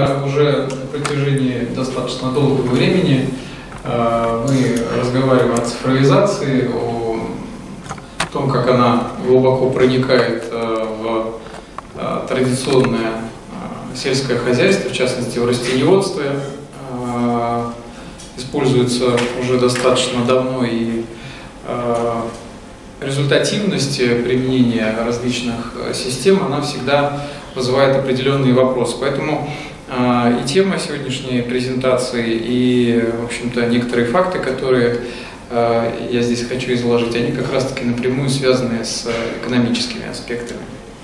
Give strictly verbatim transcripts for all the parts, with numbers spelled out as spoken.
Уже на протяжении достаточно долгого времени мы разговариваем о цифровизации, о том, как она глубоко проникает в традиционное сельское хозяйство, в частности в растениеводстве. Используется уже достаточно давно, и результативность применения различных систем, она всегда вызывает определенные вопросы. Поэтому и тема сегодняшней презентации, и, в общем-то, некоторые факты, которые я здесь хочу изложить, они как раз-таки напрямую связаны с экономическими аспектами.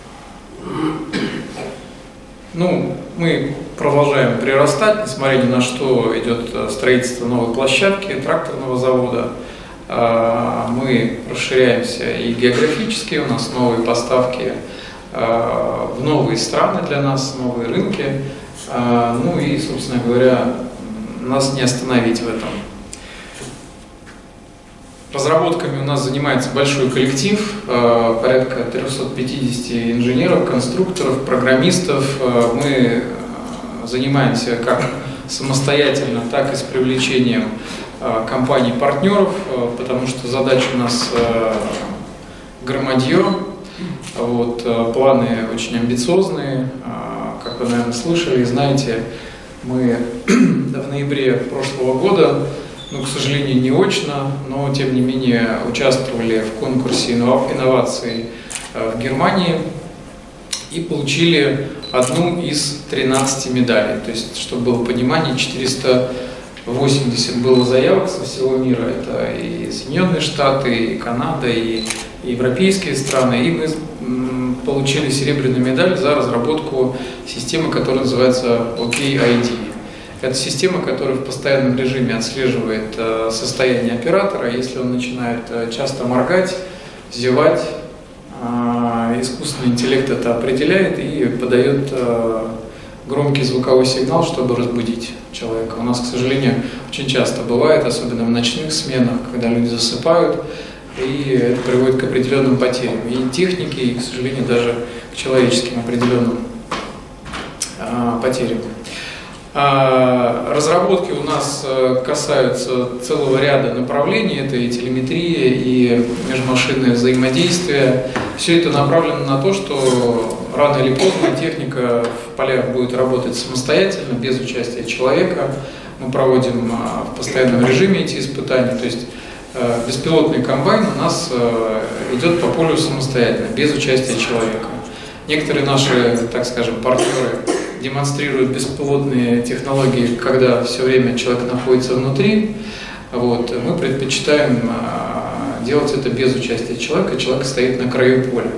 Ну, мы продолжаем прирастать, несмотря ни на что. Идет строительство новой площадки, тракторного завода. Мы расширяемся и географически, у нас новые поставки в новые страны для нас, новые рынки. Ну и, собственно говоря, нас не остановить в этом. Разработками у нас занимается большой коллектив, порядка трёхсот пятидесяти инженеров, конструкторов, программистов. Мы занимаемся как самостоятельно, так и с привлечением компаний-партнеров, потому что задача у нас громадье. Вот, планы очень амбициозные. Как вы, наверное, слышали и знаете, мы в ноябре прошлого года, ну, к сожалению, не очно, но, тем не менее, участвовали в конкурсе инноваций в Германии и получили одну из тринадцати медалей. То есть, чтобы было понимание, четыреста восемьдесят было заявок со всего мира. Это и Соединенные Штаты, и Канада, и европейские страны. И мы получили серебряную медаль за разработку системы, которая называется о кей ай ди. Это система, которая в постоянном режиме отслеживает состояние оператора. Если он начинает часто моргать, зевать, искусственный интеллект это определяет и подает громкий звуковой сигнал, чтобы разбудить человека. У нас, к сожалению, очень часто бывает, особенно в ночных сменах, когда люди засыпают, и это приводит к определенным потерям и техники, и, к сожалению, даже к человеческим определенным а, потерям. А, разработки у нас касаются целого ряда направлений. Это и телеметрия, и межмашинное взаимодействие. Все это направлено на то, что рано или поздно техника в полях будет работать самостоятельно, без участия человека. Мы проводим в постоянном режиме эти испытания. То есть беспилотный комбайн у нас идет по полю самостоятельно, без участия человека. Некоторые наши, так скажем, партнеры демонстрируют беспилотные технологии, когда все время человек находится внутри. Вот. Мы предпочитаем делать это без участия человека, человек стоит на краю поля.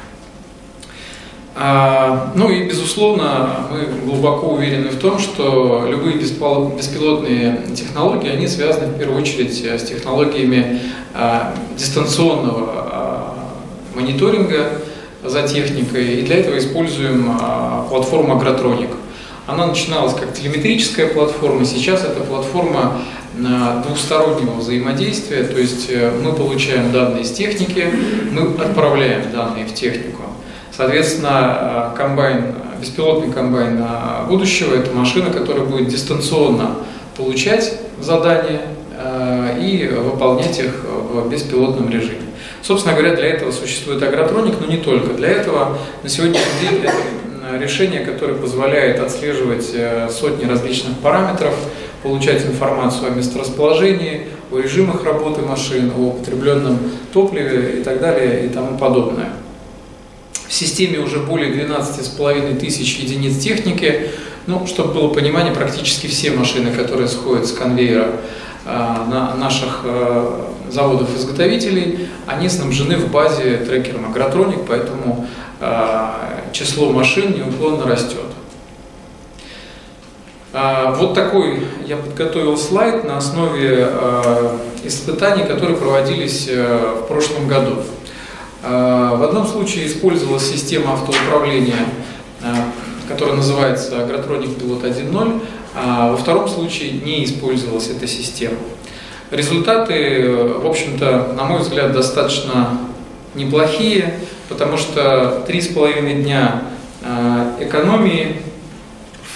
Ну и, безусловно, мы глубоко уверены в том, что любые беспилотные технологии, они связаны в первую очередь с технологиями дистанционного мониторинга за техникой, и для этого используем платформу Агроtronik. Она начиналась как телеметрическая платформа, сейчас это платформа двухстороннего взаимодействия, то есть мы получаем данные с техники, мы отправляем данные в технику. Соответственно, комбайн, беспилотный комбайн будущего – это машина, которая будет дистанционно получать задания и выполнять их в беспилотном режиме. Собственно говоря, для этого существует Агроtronik, но не только. Для этого на сегодняшний день это решение, которое позволяет отслеживать сотни различных параметров, получать информацию о месторасположении, о режимах работы машин, о употребленном топливе и так далее и тому подобное. В системе уже более двенадцати с половиной тысяч единиц техники. Ну, чтобы было понимание, практически все машины, которые сходят с конвейера на наших заводов-изготовителей, они снабжены в базе трекером Agроtronik, поэтому число машин неуклонно растет. Вот такой я подготовил слайд на основе испытаний, которые проводились в прошлом году. В одном случае использовалась система автоуправления, которая называется Agrotronik Pilot один ноль, а во втором случае не использовалась эта система. Результаты, в общем-то, на мой взгляд, достаточно неплохие, потому что три с половиной дня экономии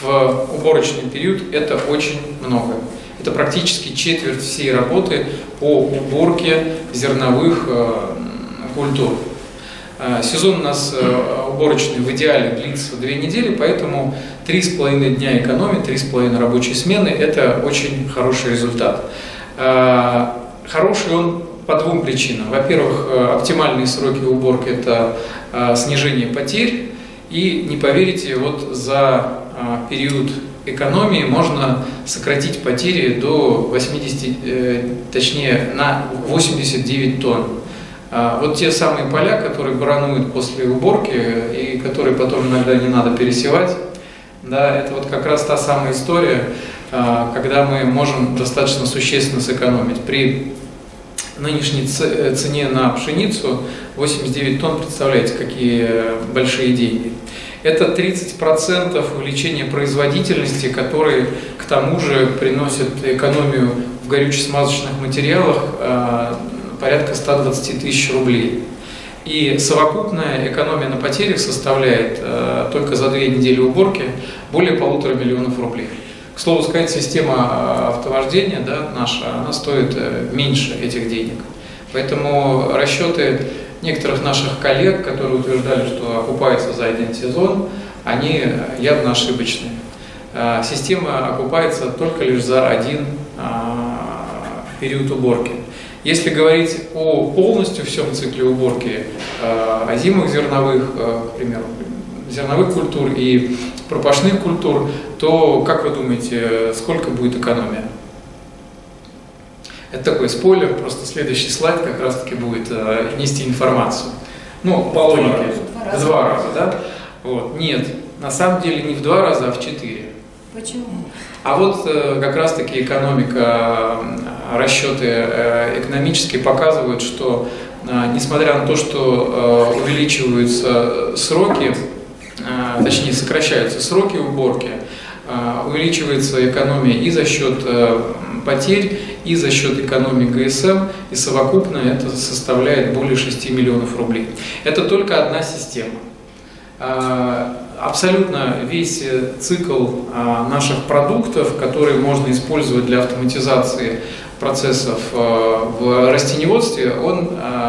в уборочный период – это очень много. Это практически четверть всей работы по уборке зерновых культур. Сезон у нас уборочный в идеале длится две недели, поэтому три с половиной дня экономии, три с половиной рабочей смены – это очень хороший результат. Хороший он по двум причинам. Во-первых, оптимальные сроки уборки – это снижение потерь. И не поверите, вот за период экономии можно сократить потери до восьмидесяти, точнее на восемьдесят девять тонн. Вот те самые поля, которые барануют после уборки и которые потом иногда не надо пересевать, да, это вот как раз та самая история, когда мы можем достаточно существенно сэкономить. При нынешней цене на пшеницу восемьдесят девять тонн, представляете, какие большие деньги. Это тридцать процентов увеличения производительности, которые к тому же приносят экономию в горюче-смазочных материалах порядка ста двадцати тысяч рублей. И совокупная экономия на потерях составляет только за две недели уборки более полутора миллионов рублей. К слову сказать, система автовождения, да, наша, она стоит меньше этих денег. Поэтому расчеты некоторых наших коллег, которые утверждали, что окупается за один сезон, они явно ошибочные. Система окупается только лишь за один период уборки. Если говорить о полностью всем цикле уборки озимых зерновых, к примеру, зерновых культур и пропашных культур, то, как вы думаете, сколько будет экономия? Это такой спойлер, просто следующий слайд как раз-таки будет э, нести информацию. Ну, по логике. Два раза. Два раза, да? Вот. Нет, на самом деле не в два раза, а в четыре. Почему? А вот э, как раз-таки экономика, э, расчеты э, экономические показывают, что э, несмотря на то, что э, увеличиваются сроки, э, точнее сокращаются сроки уборки, э, увеличивается экономия и за счет э, потерь, и за счет экономии ГСМ, и совокупно это составляет более шести миллионов рублей. Это только одна система. Абсолютно весь цикл наших продуктов, которые можно использовать для автоматизации процессов в растениеводстве, он,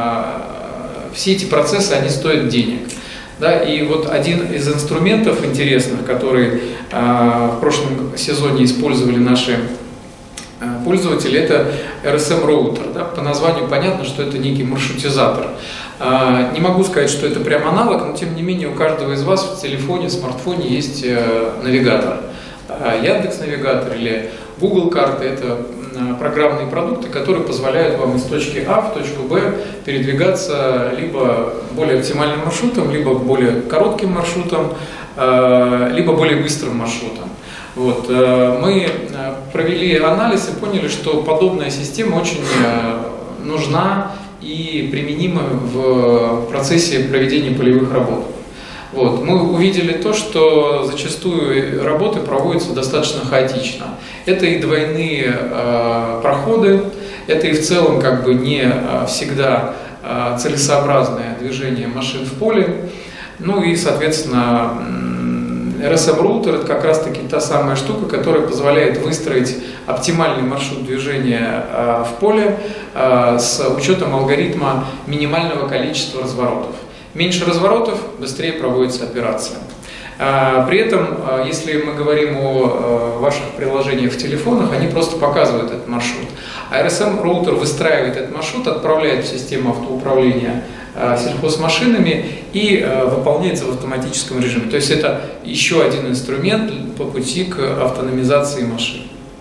все эти процессы, они стоят денег. Да, и вот один из инструментов интересных, который в прошлом сезоне использовали наши пользователи, это эр эс эм-роутер. Да? По названию понятно, что это некий маршрутизатор. Не могу сказать, что это прям аналог, но тем не менее у каждого из вас в телефоне, в смартфоне есть навигатор. Яндекс.Навигатор или Google карты – это программные продукты, которые позволяют вам из точки А в точку Б передвигаться либо более оптимальным маршрутом, либо более коротким маршрутом, либо более быстрым маршрутом. Вот. Мы провели анализ и поняли, что подобная система очень нужна и применима в процессе проведения полевых работ. Вот. Мы увидели то, что зачастую работы проводятся достаточно хаотично. Это и двойные э, проходы, это и в целом как бы не всегда э, целесообразное движение машин в поле. Ну и, соответственно, эр эс эм-роутер – это как раз-таки та самая штука, которая позволяет выстроить оптимальный маршрут движения э, в поле э, с учетом алгоритма минимального количества разворотов. Меньше разворотов, быстрее проводится операция. При этом, если мы говорим о ваших приложениях в телефонах, они просто показывают этот маршрут. А эр эс эм-роутер выстраивает этот маршрут, отправляет в систему автоуправления сельхозмашинами и выполняется в автоматическом режиме. То есть это еще один инструмент по пути к автономизации машин.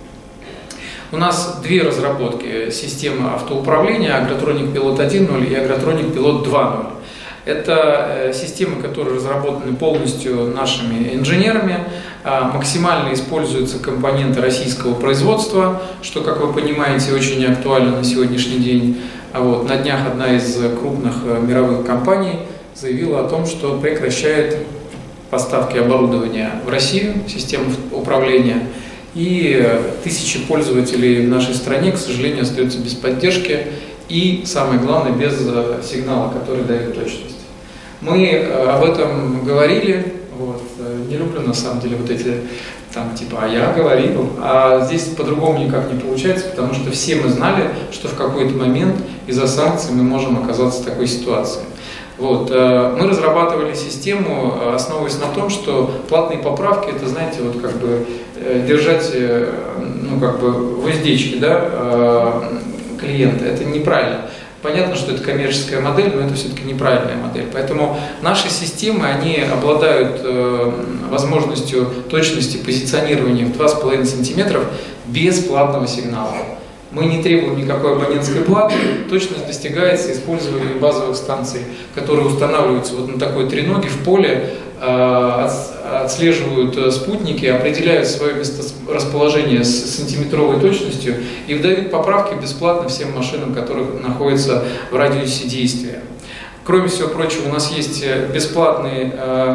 У нас две разработки системы автоуправления: Agrotronic Pilot один ноль и Agrotronic Pilot два ноль. Это системы, которые разработаны полностью нашими инженерами, максимально используются компоненты российского производства, что, как вы понимаете, очень актуально на сегодняшний день. А вот на днях одна из крупных мировых компаний заявила о том, что прекращает поставки оборудования в Россию, систем управления, и тысячи пользователей в нашей стране, к сожалению, остаются без поддержки и, самое главное, без сигнала, который дает точность. Мы об этом говорили, вот, не люблю на самом деле вот эти там типа, а я говорил, а здесь по-другому никак не получается, потому что все мы знали, что в какой-то момент из-за санкций мы можем оказаться в такой ситуации. Вот. Мы разрабатывали систему, основываясь на том, что платные поправки, это, знаете, вот как бы держать, ну, как бы в уздечке, да, клиента, это неправильно. Понятно, что это коммерческая модель, но это все-таки неправильная модель. Поэтому наши системы, они обладают э, возможностью точности позиционирования в два с половиной сантиметра без платного сигнала. Мы не требуем никакой абонентской платы, точность достигается использованием базовых станций, которые устанавливаются вот на такой треноге в поле, э, отслеживают спутники, определяют свое месторасположение с сантиметровой точностью и выдают поправки бесплатно всем машинам, которые находятся в радиусе действия. Кроме всего прочего, у нас есть бесплатные э,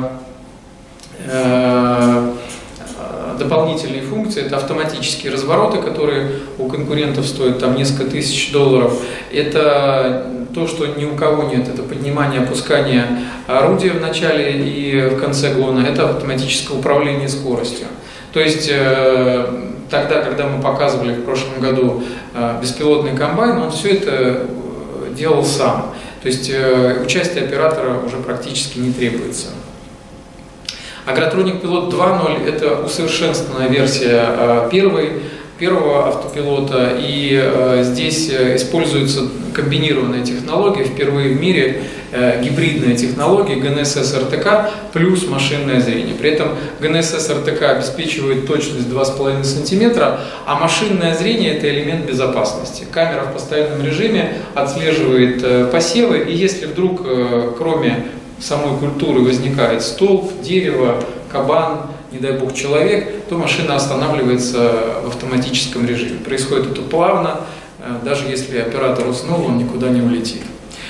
э, дополнительные функции. Это автоматические развороты, которые у конкурентов стоят там несколько тысяч долларов. Это то, что ни у кого нет, это поднимание, опускание орудия в начале и в конце гона, это автоматическое управление скоростью. То есть тогда, когда мы показывали в прошлом году беспилотный комбайн, он все это делал сам. То есть участие оператора уже практически не требуется. Агротроник Пилот два ноль – это усовершенствованная версия первой, первого автопилота, и э, здесь используется комбинированная технология, впервые в мире э, гибридная технология джи эн эс эс эр тэ ка плюс машинное зрение. При этом джи эн эс эс эр тэ ка обеспечивает точность два с половиной сантиметра, а машинное зрение – это элемент безопасности. Камера в постоянном режиме отслеживает э, посевы, и если вдруг, э, кроме самой культуры, возникает столб, дерево, кабан, не дай бог человек, то машина останавливается в автоматическом режиме. Происходит это плавно, даже если оператор уснул, он никуда не улетит.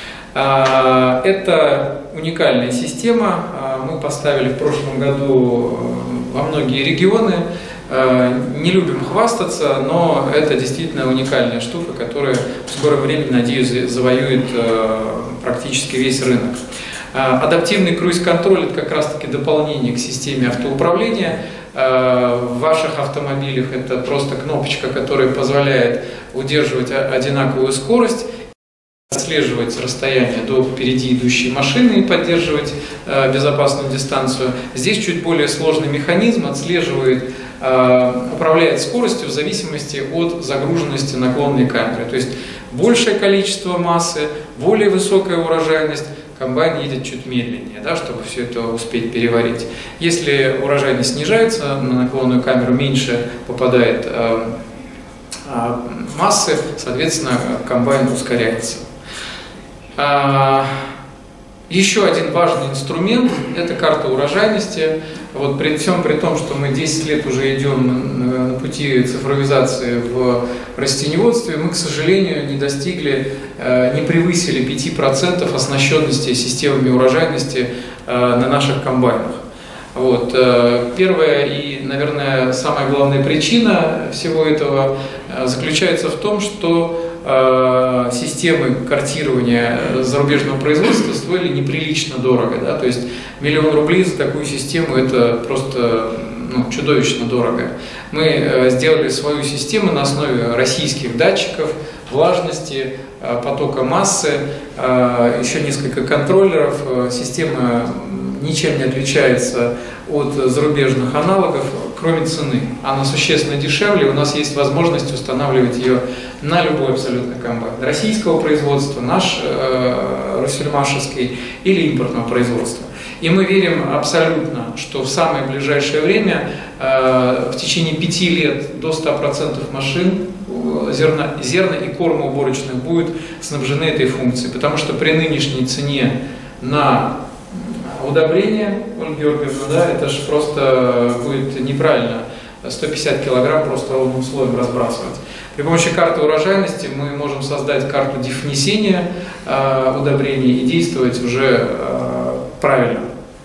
Это уникальная система, мы поставили в прошлом году во многие регионы. Не любим хвастаться, но это действительно уникальная штука, которая в скором времени, надеюсь, завоюет практически весь рынок. Адаптивный круиз-контроль – это как раз-таки дополнение к системе автоуправления. В ваших автомобилях это просто кнопочка, которая позволяет удерживать одинаковую скорость, отслеживать расстояние до впереди идущей машины и поддерживать безопасную дистанцию. Здесь чуть более сложный механизм, отслеживает, управляет скоростью в зависимости от загруженности наклонной камеры. То есть большее количество массы, более высокая урожайность, комбайн едет чуть медленнее, да, чтобы все это успеть переварить. Если урожайность снижается, на наклонную камеру меньше попадает э, э, массы, соответственно, комбайн ускоряется. А, еще один важный инструмент – это карта урожайности. Вот при всем при том, что мы десять лет уже идем на пути цифровизации в растениеводстве, мы, к сожалению, не достигли, не превысили пяти процентов оснащенности системами урожайности на наших комбайнах. Вот. Первая и, наверное, самая главная причина всего этого заключается в том, что системы картирования зарубежного производства стоили неприлично дорого. Да? То есть миллион рублей за такую систему – это просто ну, чудовищно дорого. Мы сделали свою систему на основе российских датчиков, влажности, потока массы, еще несколько контроллеров. Система ничем не отличается от зарубежных аналогов, кроме цены. Она существенно дешевле, у нас есть возможность устанавливать ее на любой абсолютно комбайн. Российского производства, наш э, россельмашевский или импортного производства. И мы верим абсолютно, что в самое ближайшее время, э, в течение пяти лет до ста процентов машин зерна, зерна и кормоуборочных будут снабжены этой функцией, потому что при нынешней цене на удобрение, Ольга Георгиевна, да, это же просто будет неправильно сто пятьдесят килограмм просто ровным слоем разбрасывать. При помощи карты урожайности мы можем создать карту внесения э, удобрений и действовать уже э, правильно.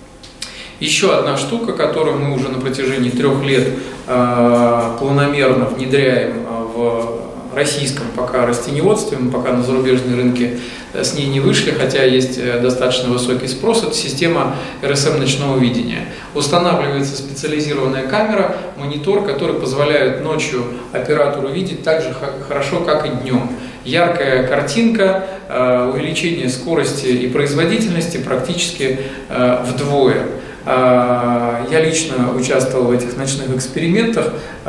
Еще одна штука, которую мы уже на протяжении трех лет э, планомерно внедряем в российском пока растениеводстве, мы пока на зарубежные рынки с ней не вышли, хотя есть достаточно высокий спрос, это система эр эс эм ночного видения. Устанавливается специализированная камера, монитор, который позволяет ночью оператору видеть так же хорошо, как и днем. Яркая картинка, увеличение скорости и производительности практически вдвое. Я лично участвовал в этих ночных экспериментах.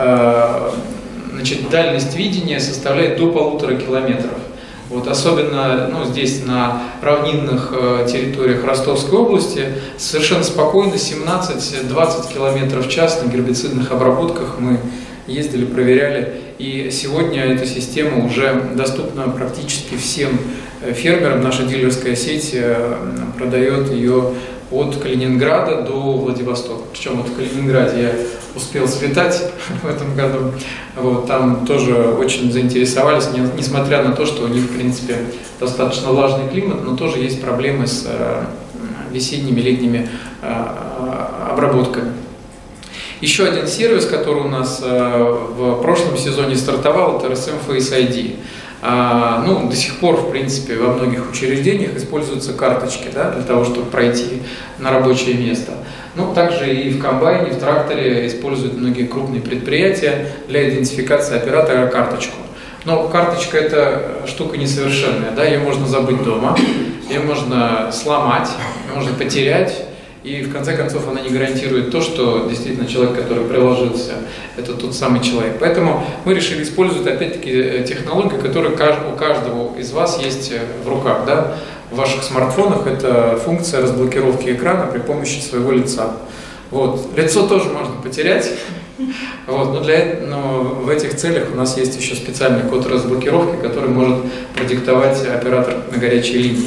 Значит, дальность видения составляет до полутора километров. Вот, особенно ну, здесь, на равнинных территориях Ростовской области, совершенно спокойно семнадцать-двадцать километров в час на гербицидных обработках мы ездили, проверяли. И сегодня эта система уже доступна практически всем фермерам. Наша дилерская сеть продает ее от Калининграда до Владивостока. Причем вот в Калининграде я успел слетать в этом году. Вот, там тоже очень заинтересовались, несмотря на то, что у них, в принципе, достаточно влажный климат, но тоже есть проблемы с весенними, летними обработками. Еще один сервис, который у нас в прошлом сезоне стартовал, это эр эс эм Face ай ди. Ну, до сих пор, в принципе, во многих учреждениях используются карточки, да, для того, чтобы пройти на рабочее место. Ну, также и в комбайне, в тракторе используют многие крупные предприятия для идентификации оператора карточку. Но карточка – это штука несовершенная, да, ее можно забыть дома, ее можно сломать, можно потерять. И в конце концов она не гарантирует то, что действительно человек, который приложился, это тот самый человек. Поэтому мы решили использовать опять-таки технологию, которая у каждого из вас есть в руках. Да? В ваших смартфонах это функция разблокировки экрана при помощи своего лица. Вот. Лицо тоже можно потерять, вот. но, для, но в этих целях у нас есть еще специальный код разблокировки, который может продиктовать оператор на горячей линии.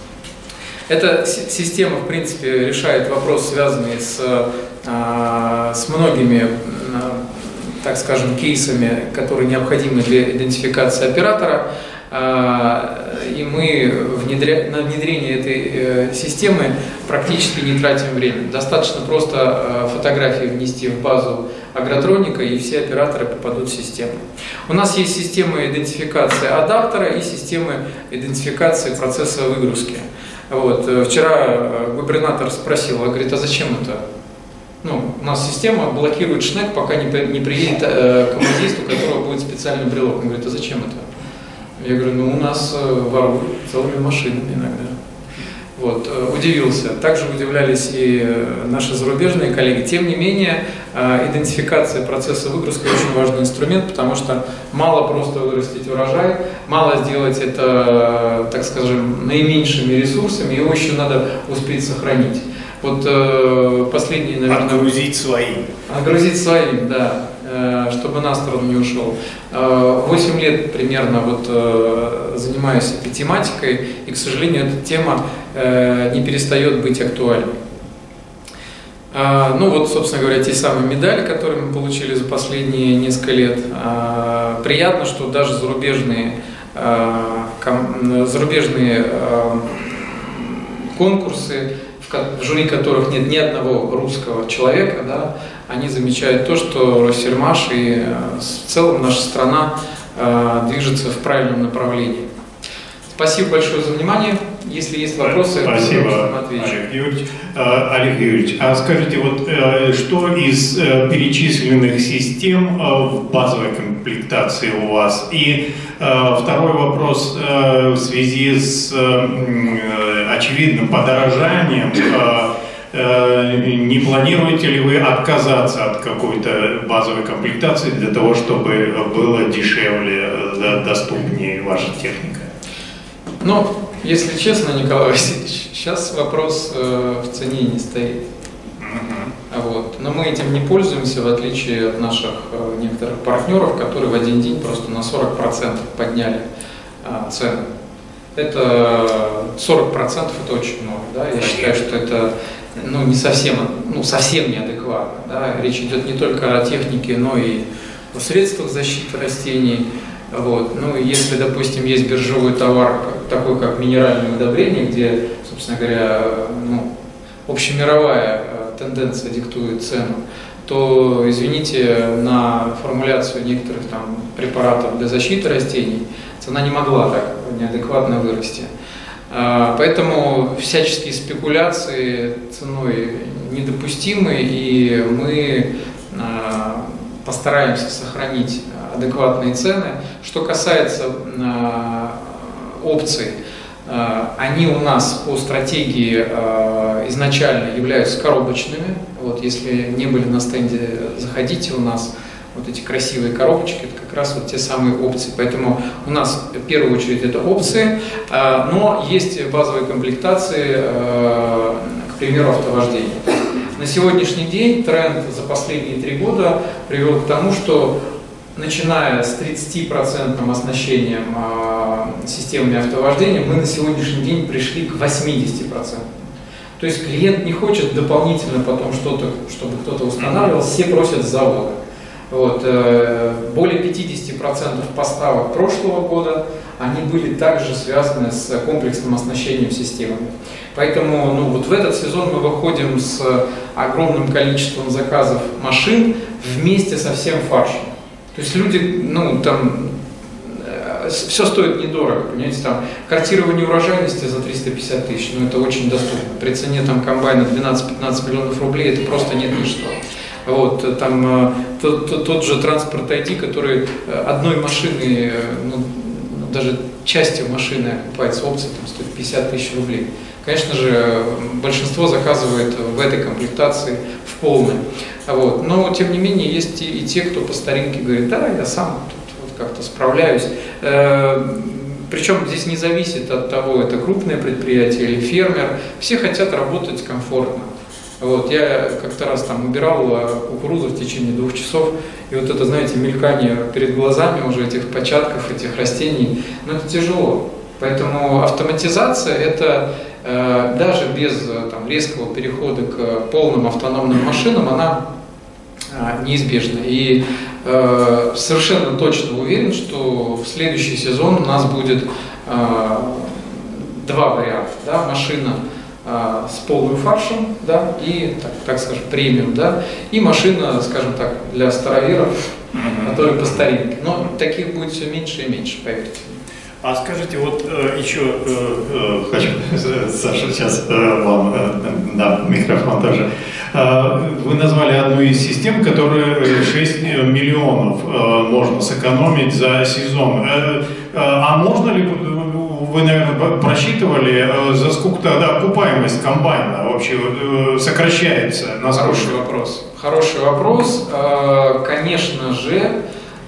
Эта система, в принципе, решает вопрос, связанный с, с многими, так скажем, кейсами, которые необходимы для идентификации оператора. И мы внедря... на внедрение этой системы практически не тратим время. Достаточно просто фотографии внести в базу агротроника, и все операторы попадут в систему. У нас есть система идентификации адаптера и система идентификации процесса выгрузки. Вот. Вчера губернатор спросил, а говорит, а зачем это? Ну, у нас система блокирует шнек, пока не, не приедет э, к командисту, у которого будет специальный брелок. Он говорит, а зачем это? Я говорю, ну у нас воруют целыми машинами иногда. Вот, удивился. Также удивлялись и наши зарубежные коллеги. Тем не менее, идентификация процесса выгрузки очень важный инструмент, потому что мало просто вырастить урожай, мало сделать это, так скажем, наименьшими ресурсами, его еще надо успеть сохранить. Вот последние, наверное... Отгрузить своим. Отгрузить своим, да, чтобы на сторону не ушел. Восемь лет примерно вот занимаюсь этой тематикой, и, к сожалению, эта тема не перестает быть актуальной. Ну вот, собственно говоря, те самые медали, которые мы получили за последние несколько лет. Приятно, что даже зарубежные, зарубежные конкурсы, в жюри которых нет ни одного русского человека, да, они замечают то, что Россельмаш и в целом наша страна движется в правильном направлении. Спасибо большое за внимание. Если есть вопросы, спасибо, Олег Юрьевич. Олег Юрьевич, а скажите, вот что из перечисленных систем в базовой комплектации у вас? И второй вопрос в связи с очевидным подорожанием. Не планируете ли вы отказаться от какой-то базовой комплектации для того, чтобы было дешевле, доступнее ваша техника? Ну, если честно, Николай Васильевич, сейчас вопрос э, в цене не стоит. Uh-huh. Вот. Но мы этим не пользуемся, в отличие от наших э, некоторых партнеров, которые в один день просто на сорок процентов подняли э, цены. Это сорок процентов это очень много. Да? Я считаю, что это ну, не совсем, ну, совсем неадекватно. Да? Речь идет не только о технике, но и о средствах защиты растений. Вот. Ну, если, допустим, есть биржевой товар, такой как минеральное удобрение, где, собственно говоря, ну, общемировая тенденция диктует цену, то, извините, на формуляцию некоторых там препаратов для защиты растений цена не могла так неадекватно вырасти. Поэтому всяческие спекуляции ценой недопустимы, и мы постараемся сохранить адекватные цены. Что касается опций, они у нас по стратегии изначально являются коробочными. Вот, если не были на стенде, заходите, у нас вот эти красивые коробочки, это как раз вот те самые опции. Поэтому у нас в первую очередь это опции, но есть базовые комплектации, к примеру, автовождения. На сегодняшний день тренд за последние три года привел к тому, что начиная с тридцатипроцентным оснащением системами автовождения, мы на сегодняшний день пришли к восьмидесяти процентам. То есть клиент не хочет дополнительно потом что-то, чтобы кто-то устанавливал, все просят с завода. Вот, более пятидесяти процентов поставок прошлого года, они были также связаны с комплексным оснащением системами. Поэтому ну, вот в этот сезон мы выходим с огромным количеством заказов машин вместе со всем фаршем. То есть люди, ну там, все стоит недорого, понимаете, там, картирование урожайности за триста пятьдесят тысяч, ну это очень доступно. При цене там комбайна двенадцать-пятнадцать миллионов рублей это просто нет ничто. Вот, там тот, тот, тот же транспорт ай ди, который одной машины, ну, даже частью машины окупается опция, там стоит пятьдесят тысяч рублей. Конечно же, большинство заказывает в этой комплектации в полной. Вот. Но, тем не менее, есть и, и те, кто по старинке говорит, да, я сам тут вот как-то справляюсь. Причем здесь не зависит от того, это крупное предприятие или фермер. Все хотят работать комфортно. Вот, я как-то раз там убирал кукурузу в течение двух часов, и вот это, знаете, мелькание перед глазами уже этих початков, этих растений, ну это тяжело. Поэтому автоматизация это э, даже без там, резкого перехода к полным автономным машинам, она э, неизбежна. И э, совершенно точно уверен, что в следующий сезон у нас будет э, два варианта, да, машина с полным фаршем, да, и, так, так скажем, премиум, да, и машина, скажем так, для староверов, mm-hmm. которые по старинке. Но таких будет все меньше и меньше, поверьте. А скажите, вот э, еще э, э, хочу, Саша, сейчас э, вам, э, да, микрофон тоже. Э, вы назвали одну из систем, которая шесть миллионов э, можно сэкономить за сезон. Э, э, а можно ли... Вы, наверное, просчитывали, за сколько тогда окупаемость комбайна вообще сокращается? Хороший вопрос. Хороший вопрос. Конечно же,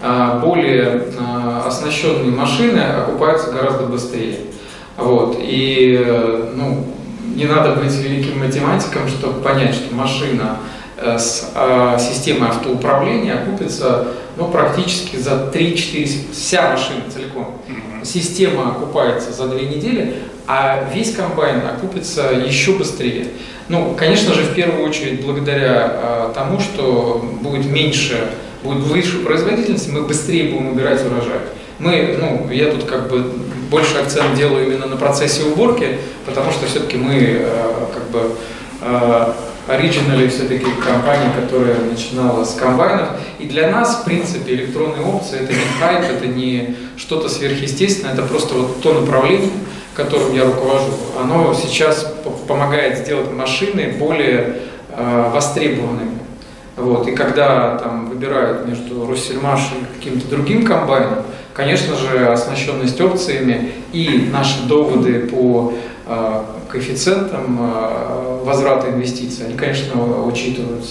более оснащенные машины окупаются гораздо быстрее. Вот. И ну, не надо быть великим математиком, чтобы понять, что машина с системой автоуправления окупится ну, практически за три-четыре, вся машина целиком. Система окупается за две недели, а весь комбайн окупится еще быстрее. Ну, конечно же, в первую очередь, благодаря а, тому, что будет меньше, будет выше производительность, мы быстрее будем убирать урожай. Мы, ну, я тут как бы больше акцент делаю именно на процессе уборки, потому что все-таки мы а, как бы а, оригинали все-таки компания, которая начинала с комбайнов. И для нас, в принципе, электронные опции это не хайп, это не что-то сверхъестественное, это просто вот то направление, которым я руковожу. Оно сейчас помогает сделать машины более э, востребованными. Вот. И когда там выбирают между Россельмаш и каким-то другим комбайном, конечно же, оснащенность опциями и наши доводы по э, коэффициентам э, возврата инвестиций, они, конечно, учитываются.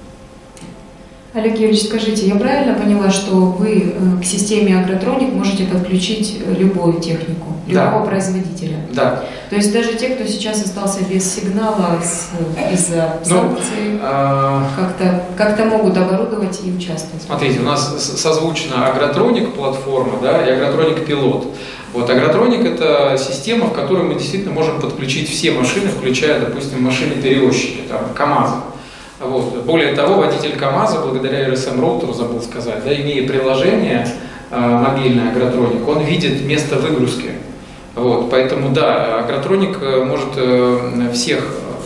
Олег Юрьевич, скажите, я правильно поняла, что вы к системе Агротроник можете подключить любую технику, любого да. производителя? Да. То есть даже те, кто сейчас остался без сигнала из-за санкций, ну, а... как-то как-то могут оборудовать и участвовать? Смотрите, у нас созвучна Агротроник платформа, да, и Агротроник пилот. Вот, Агротроник это система, в которой мы действительно можем подключить все машины, включая, допустим, машины-перевозчики, там, КАМАЗы. Вот. Более того, водитель КАМАЗа, благодаря эр эс эм-роутеру, забыл сказать, да, имея приложение э, мобильное Агротроник, он видит место выгрузки. Вот. Поэтому да, Агротроник может э, всех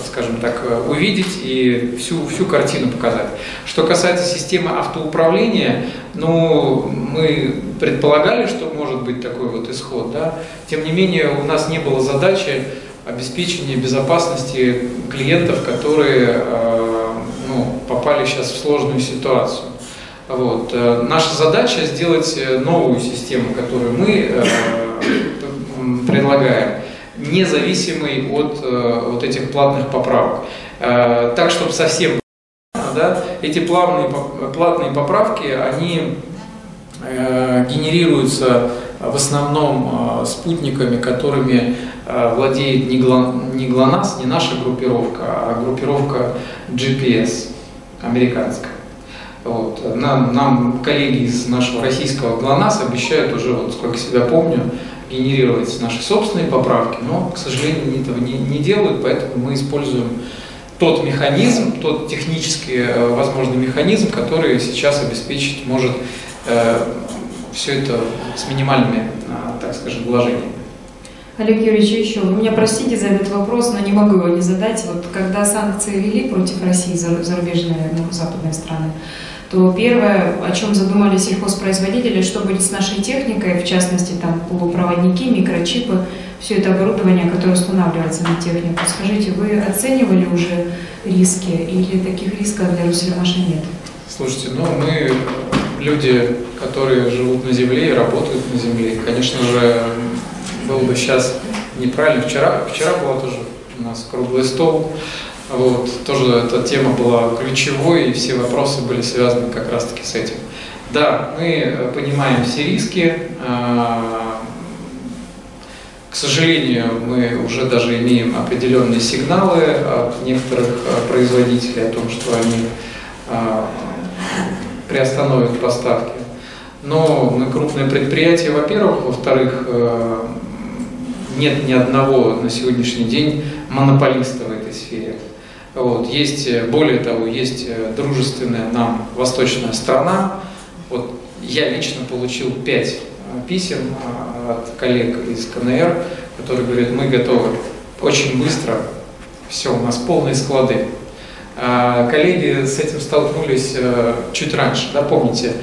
скажем так, увидеть и всю, всю картину показать. Что касается системы автоуправления, ну, мы предполагали, что может быть такой вот исход, да? Тем не менее, у нас не было задачи обеспечения безопасности клиентов, которые ну, попали сейчас в сложную ситуацию. Вот. Наша задача сделать новую систему, которую мы предлагаем, независимой от вот этих платных поправок. Так, чтобы совсем, да, эти плавные, платные поправки, они генерируются в основном спутниками, которыми владеет не ГЛОНАСС, не наша группировка, а группировка джи пи эс американская. Вот. Нам, нам коллеги из нашего российского ГЛОНАСС обещают уже, вот сколько себя помню, генерировать наши собственные поправки, но, к сожалению, они этого не, не делают, поэтому мы используем тот механизм, тот технически возможный механизм, который сейчас обеспечить может э, все это с минимальными, э, так скажем, вложениями. Олег Юрьевич, еще, вы меня простите за этот вопрос, но не могу его не задать. Вот когда санкции ввели против России зарубежные, ну, западные страны, то первое, о чем задумались сельхозпроизводители, что будет с нашей техникой, в частности, там полупроводники, микрочипы, все это оборудование, которое устанавливается на технику. Скажите, вы оценивали уже риски или таких рисков для Руссельмаша нет? Слушайте, ну мы люди, которые живут на земле и работают на земле, конечно же, было бы сейчас неправильно. Вчера, вчера была тоже у нас круглый стол. Вот, тоже эта тема была ключевой, и все вопросы были связаны как раз-таки с этим. Да, мы понимаем все риски. К сожалению, мы уже даже имеем определенные сигналы от некоторых производителей о том, что они приостановят поставки. Но мы крупное предприятие, во-первых. Во-вторых, нет ни одного на сегодняшний день монополиста в этой сфере. Вот, есть, более того, есть дружественная нам восточная страна. Вот, я лично получил пять писем от коллег из ка эн эр, которые говорят, мы готовы очень быстро, все, у нас полные склады. А коллеги с этим столкнулись чуть раньше. Да, помните,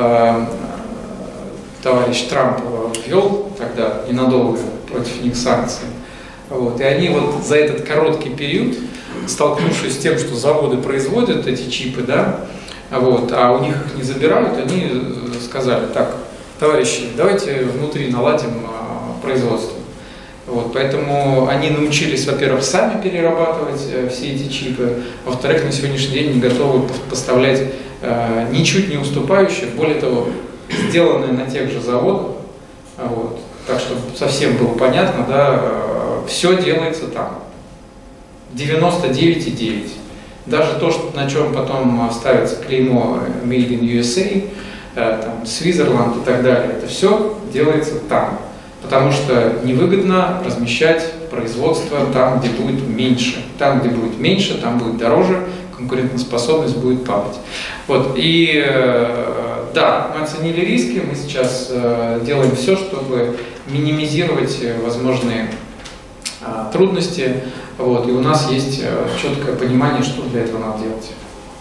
товарищ Трамп ввел тогда ненадолго против них санкции. Вот, и они вот за этот короткий период, столкнувшись с тем, что заводы производят эти чипы, да, вот, а у них их не забирают, они сказали, так, товарищи, давайте внутри наладим а, производство. Вот, поэтому они научились, во-первых, сами перерабатывать а, все эти чипы, во-вторых, на сегодняшний день не готовы поставлять а, ничуть не уступающих, более того, сделанные на тех же заводах. Вот, так, чтобы совсем было понятно, да, все делается там. девяносто девять и девять. Даже то, что, на чем потом ставится клеймо Made in ю эс эй, там, Switzerland и так далее, это все делается там. Потому что невыгодно размещать производство там, где будет меньше. Там, где будет меньше, там будет дороже, конкурентоспособность будет падать. Вот. И да, мы оценили риски, мы сейчас делаем все, чтобы минимизировать возможные трудности. Вот. И у нас есть четкое понимание, что для этого надо делать.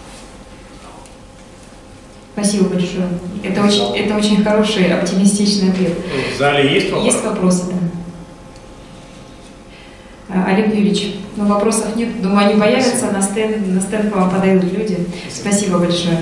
Спасибо большое. Это очень, это очень хороший, оптимистичный ответ. В зале есть вопросы? Есть вопросы, да. Олег Юрьевич, ну вопросов нет. Думаю, они появятся, на стенд, на стенд к вам подойдут люди. Спасибо большое.